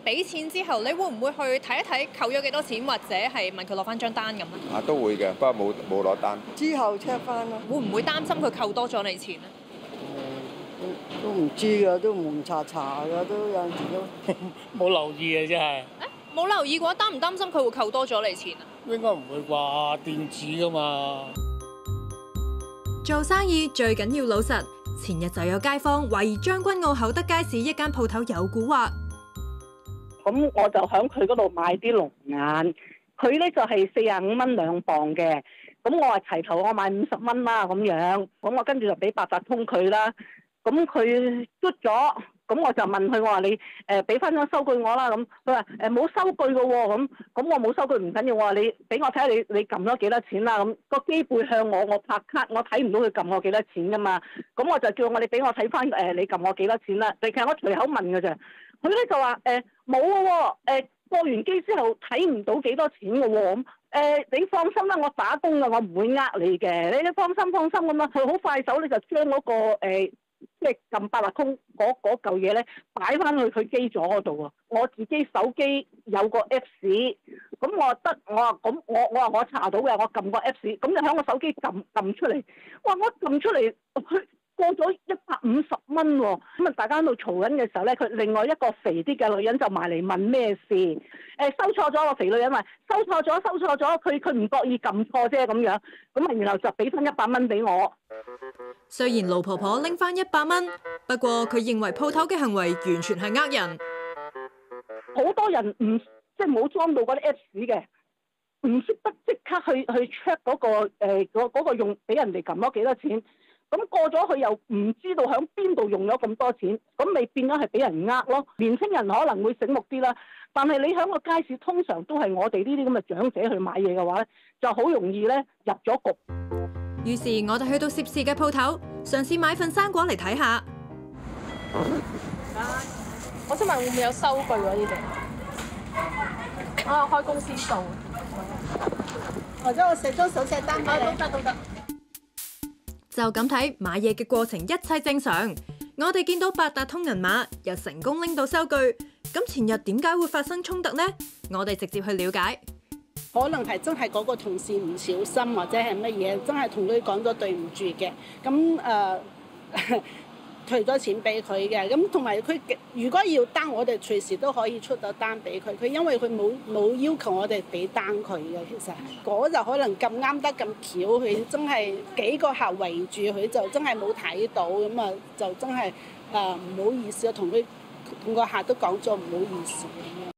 俾錢之後，你會唔會去睇一睇扣咗幾多錢，或者係問佢攞翻張單咁咧？ 都會嘅，不過冇攞單。 之後 check 翻咯。 會唔會擔心佢扣多咗你錢咧？ 都唔知㗎，都蒙查查㗎，都有陣時都冇留意嘅真係。 冇留意嘅話，擔唔擔心佢會扣多咗你錢啊？ 應該唔會啩，電子㗎嘛。 做生意最緊要老實。前日就有街坊懷疑將軍澳厚德街市一間鋪頭有蠱惑， 咁我就喺佢嗰度買啲龍眼，佢咧就係45蚊2磅嘅，咁我話齊頭我買50蚊啦咁樣，咁我跟住就俾八達通佢啦，咁佢嘟咗。咁我就問佢，我話你俾翻張收據我啦，咁佢話冇收據嘅喎，咁我冇收據唔緊要，我話你俾我睇下你撳咗幾多錢啦，咁個機背向我拍卡，我睇唔到佢撳我幾多錢噶嘛，咁我就叫你俾我睇翻你撳我幾多錢啦，其實我隨口問嘅啫，佢咧就話冇喎，過完機之後睇唔到幾多錢嘅喎，咁你放心啦，我打工嘅，我唔會呃你嘅，你放心咁啦，佢好快手你就將嗰個即係撳八達通嗰嚿嘢咧，擺翻去佢機座嗰度啊！我自己手機有個 Apps， 咁我話咁我話我查到嘅，我撳個 Apps， 咁就喺我手機撳出嚟。哇！我撳出嚟，佢過咗150蚊喎。咁啊，大家喺度嘈緊嘅時候咧，佢另外一個肥啲嘅女人就埋嚟問咩事？收錯咗，個肥女人話收錯咗，佢唔覺意撳錯啫咁樣。咁啊，然後就俾翻100蚊俾我。 雖然盧婆婆拎翻100蚊，不過佢認為鋪頭嘅行為完全係呃人。 好多人即係冇裝到嗰啲 Apps 嘅，唔識得即刻去 check 嗰個用俾人哋撳咗幾多錢，咁過咗佢又唔知道響邊度用咗咁多錢，咁咪變咗係俾人呃咯。年輕人可能會醒目啲啦，但係你響個街市通常都係我哋呢啲咁嘅長者去買嘢嘅話咧，就好容易咧入咗局。 於是我哋去到涉事嘅鋪頭，嘗試買份生果嚟睇下。 我想問會唔會有收據嗰啲嘅？我有開公司數， 或者我寫張手寫單俾你都得。 就咁睇買嘢嘅過程一切正常，我哋見到八達通銀碼又成功拎到收據，咁前日點解會發生衝突呢？我哋直接去了解。 可能係真係嗰個同事唔小心或者係乜嘢，真係同佢講咗對唔住嘅，咁退咗錢俾佢嘅，咁同埋佢如果要單，我哋隨時都可以出到單俾佢。佢因為佢冇要求我哋俾單佢嘅，其實嗰就可能咁啱得咁巧，佢真係幾個客圍住佢，就真係冇睇到，咁啊就真係唔好意思啊，同個客都講咗唔好意思。